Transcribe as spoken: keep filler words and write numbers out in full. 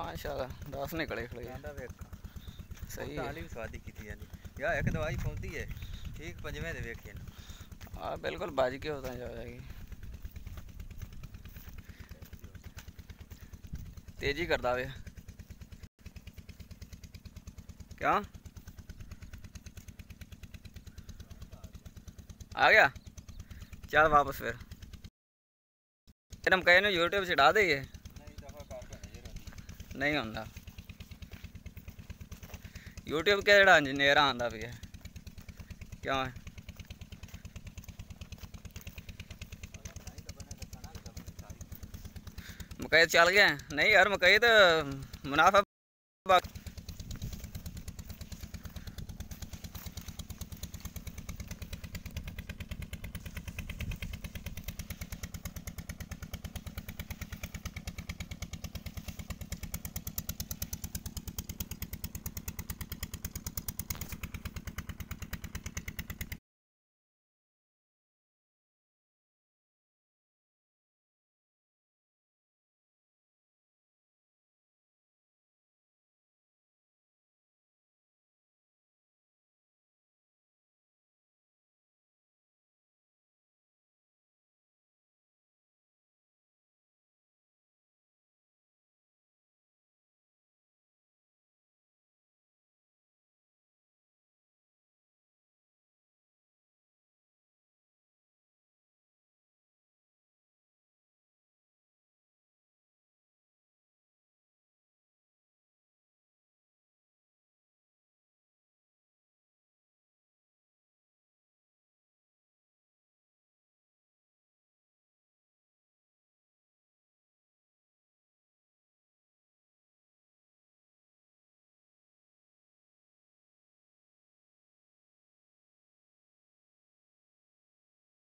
माशाल्लाह दस निकले खड़े सही है भी स्वादी की थी यानी यार एक दवाई पहुंचती है ठीक पंजवें दे वेखिए हां बिल्कुल बाज के होता जा जाएगी तेजी करदा वे क्या आ गया चल वापस फिर हम कहे यूट्यूब चढ़ा देंगे नहीं होंदा यूट्यूब के जड़ा इंजीनियर आंदा भी है क्यों है मकई चल गए नहीं यार मकई तो मुनाफा